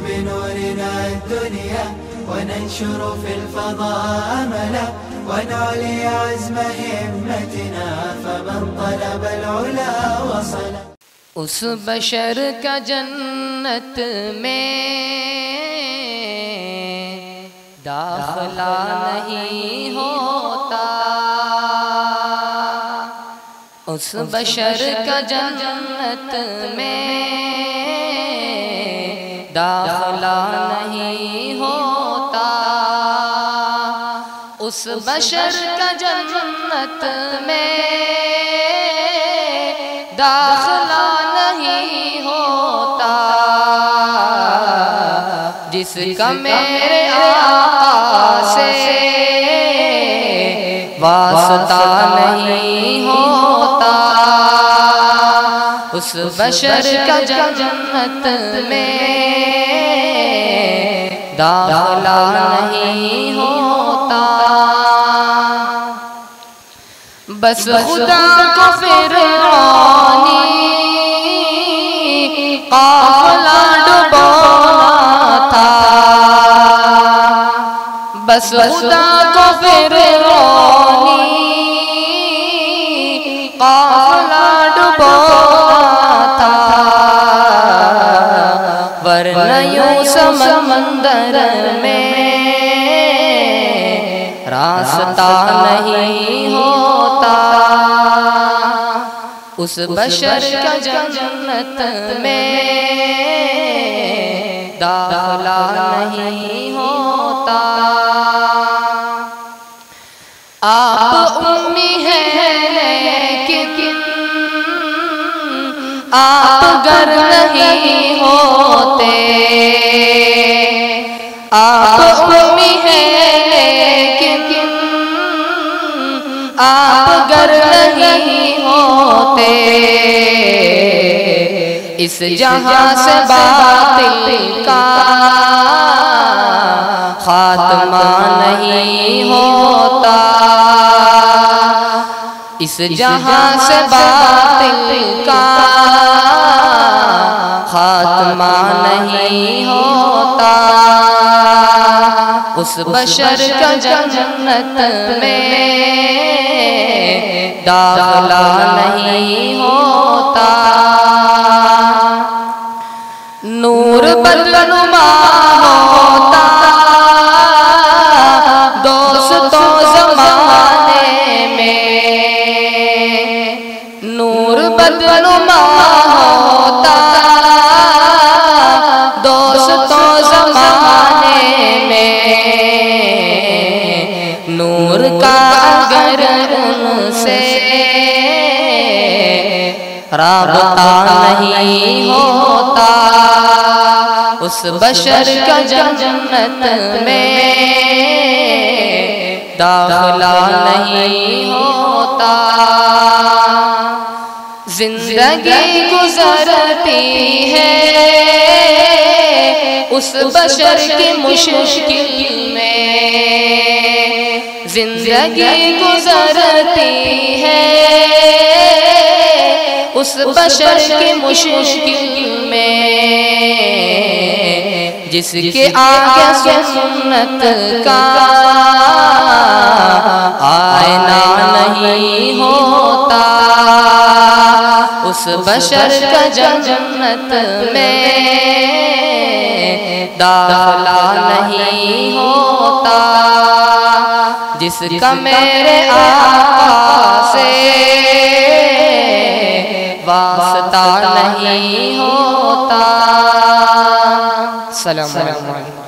بنورنا الدنيا وننشر في الفضاء أملا ونعلي عزم همتنا فمن طلب العلا وصل। उस बशर का जन्नत में दाखला नहीं होता, उस बशर का जन्नत में दाखला नहीं होता, उस बशर का जन्नत में दाखला नहीं होता, जिसका मेरे आका से वास्ता नहीं होता, उस बशर का जन्नत में दाखला नहीं होता। बस खुदा को फिरौनी काफिला डुबोना था, बस खुदा को फिरौनी काफिला डुबोना था, वरना यूं समंदर में रास्ता नहीं होता, उस बशर का जन्नत में दाखला नहीं होता। आप उम्मी हैं लेकिन आप गर नहीं होते, आप उम्मी हैं लेकिन आप गर नहीं होते, इस जहां से बातिल का खात्मा नहीं होता, इस जहां से बातिल का खात्मा नहीं होता, उस बशर का जन्नत में दाखला नहीं होता। नूर बदनुमा होता दोस्तों ज़माने में, नूर बदनुमा होता दोस्तों ज़माने में, नूर का अगर उनसे राबता नहीं होता, उस बशर का जन्नत में दाखला नहीं होता। जिंदगी गुजरती है उस बशर की मुश्किल में, जिंदगी गुजरती है उस बशर की मुश्किल में, जिसके आगे सुन्नत का आईना नहीं होता, उस बशर का जन्नत में दाखला नहीं होता, जिसका मेरे आका से वास्ता नहीं होता। सलाम अलैकुम।